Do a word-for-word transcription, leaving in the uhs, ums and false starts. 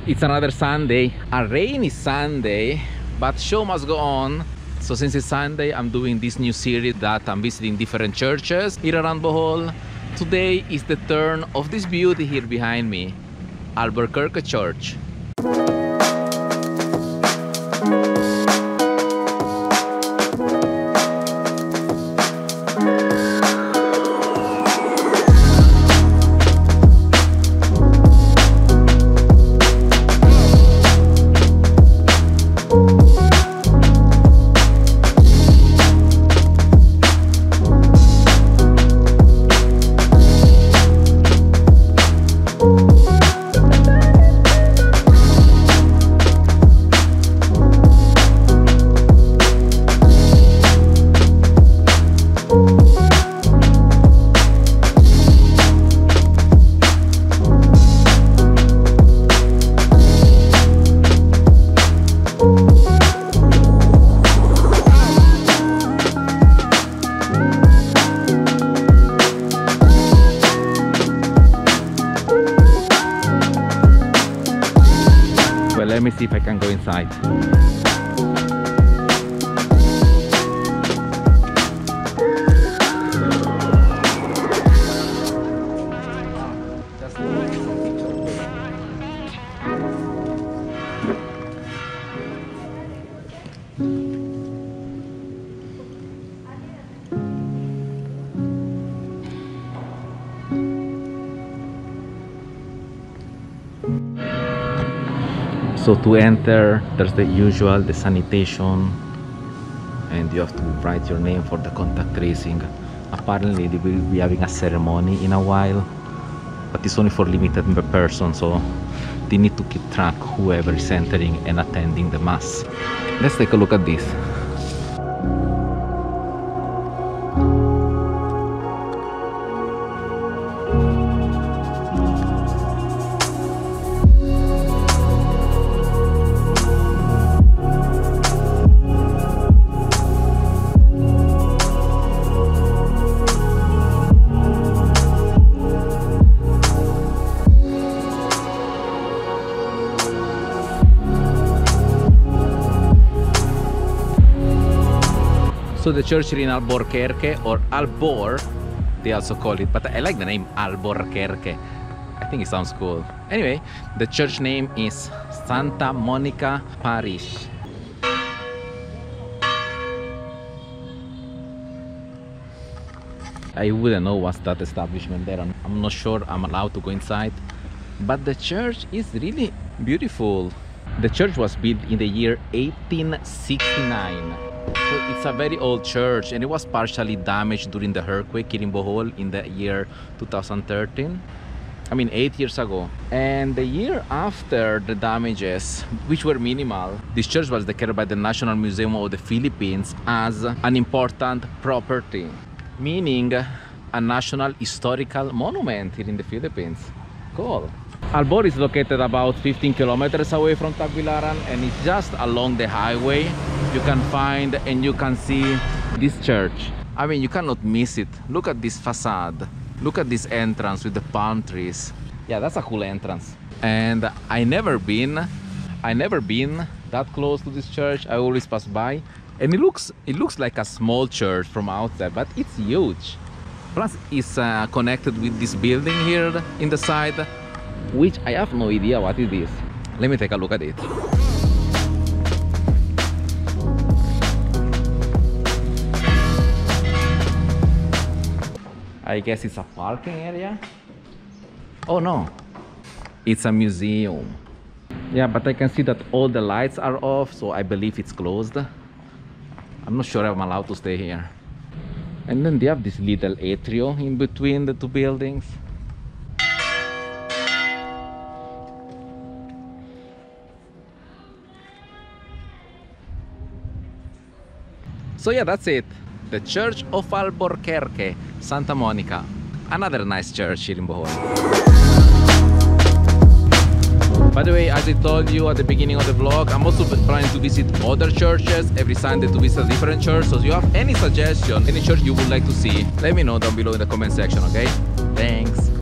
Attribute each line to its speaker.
Speaker 1: It's another Sunday, a rainy Sunday, but show must go on. So since it's Sunday, I'm doing this new series that I'm visiting different churches here around Bohol. Today is the turn of this beauty here behind me, Albuquerque Church. Let me see if I can go inside. So to enter, there's the usual, the sanitation, and you have to write your name for the contact tracing. Apparently they will be having a ceremony in a while, but it's only for limited persons, so they need to keep track whoever is entering and attending the mass. Let's take a look at this. So the church here in Albuquerque, or Albor, they also call it, but I like the name Albuquerque. I think it sounds cool. Anyway, the church name is Santa Monica Parish. I wouldn't know what's that establishment there. I'm, I'm not sure I'm allowed to go inside, but the church is really beautiful. The church was built in the year eighteen sixty-nine. So it's a very old church, and it was partially damaged during the earthquake here in Bohol in the year two thousand thirteen. I mean, eight years ago. And the year after the damages, which were minimal, this church was declared by the National Museum of the Philippines as an important property, meaning a national historical monument here in the Philippines. Cool. Albor is located about fifteen kilometers away from Tagbilaran, and it's just along the highway. You can find and you can see this church. I mean, you cannot miss it. Look at this facade. Look at this entrance with the palm trees. Yeah, that's a cool entrance. And I never been, I never been that close to this church. I always pass by, and it looks, it looks like a small church from outside, but it's huge. Plus, it's uh, connected with this building here in the side, which I have no idea what it is. Let me take a look at it. I guess it's a parking area. Oh no, it's a museum. Yeah, but I can see that all the lights are off, so I believe it's closed. I'm not sure I'm allowed to stay here. And then they have this little atrium in between the two buildings. So yeah, that's it. The Church of Albuquerque, Santa Monica. Another nice church here in Bohol. By the way, as I told you at the beginning of the vlog, I'm also planning to visit other churches every Sunday, to visit a different church. So if you have any suggestion, any church you would like to see, let me know down below in the comment section, okay? Thanks.